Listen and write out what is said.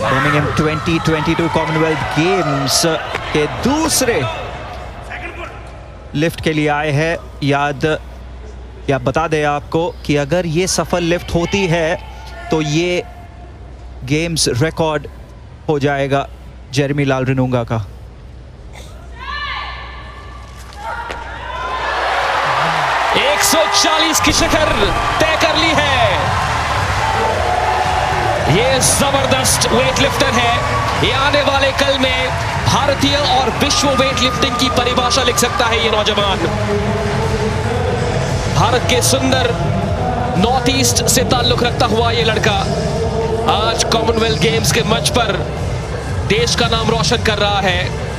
Birmingham 2022 Commonwealth games के दूसरे lift के लिए आए हैं। या बता दें आपको कि अगर ये सफल लिफ्ट होती है तो ये गेम्स रिकॉर्ड हो जाएगा जेरेमी लाल रिनुंगा का। एक 140 की शिखर तय कर ली है। ये जबरदस्त वेटलिफ्टर है। ये आने वाले कल में भारतीय और विश्व वेटलिफ्टिंग की परिभाषा लिख सकता है। ये नौजवान भारत के सुंदर नॉर्थ ईस्ट से ताल्लुक रखता हुआ ये लड़का आज कॉमनवेल्थ गेम्स के मंच पर देश का नाम रोशन कर रहा है।